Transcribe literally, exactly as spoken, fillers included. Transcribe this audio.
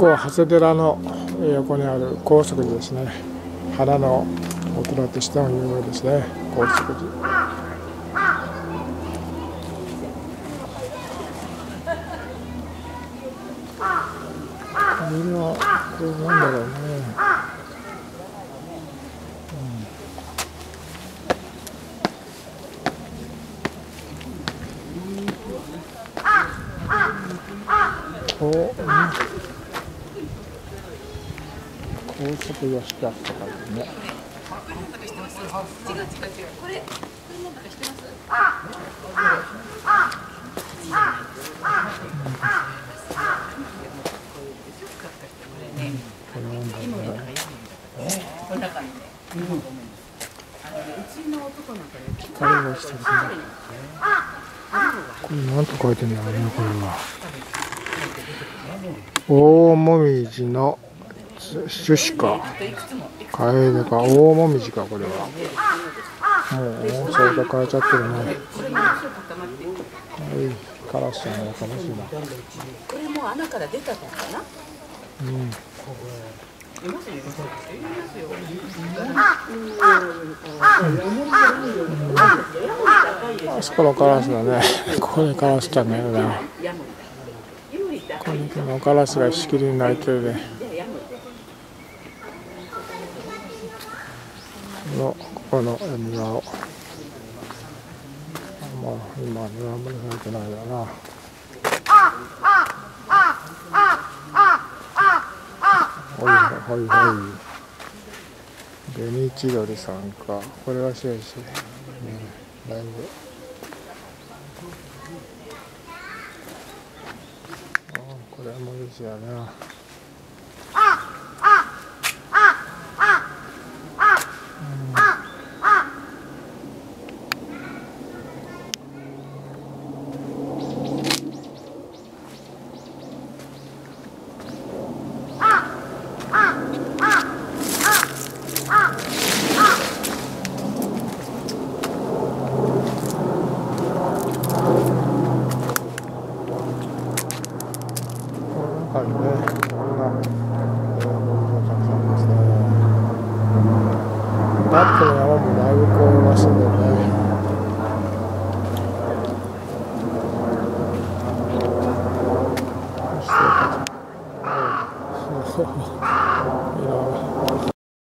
こは長谷寺の横にある高速寺ですね。花のお寺としても有名ですね、高速寺。これはこれなんだろうね。うん、お、うん、高速吉安とかいうね。違う違う違う。これ、これなんだか知ってます？ああああこれなんだろうね。この中にね。うちの男の子に光がしてるね。これなんと書いてんだろうね、これは。大もみじの種子か。カエデか、大もみじか、これは。もう、それが変えちゃってるね。はい、カラスちゃんがやかましいな。これも穴から出たのかな。うん。あそこのカラスだね。ここにカラスちゃんがいるな。このカラスがしきりに鳴いてるね。のここの庭を、まあ今庭もされてないだな。ほいほいほい。ベニチドリさんか。これは白いし、ね、だいぶ。あ、これもいいしやな。はいね、こんな、えー、ゴミがたくさんですね。バックの山もだいぶ凍りましたけどね。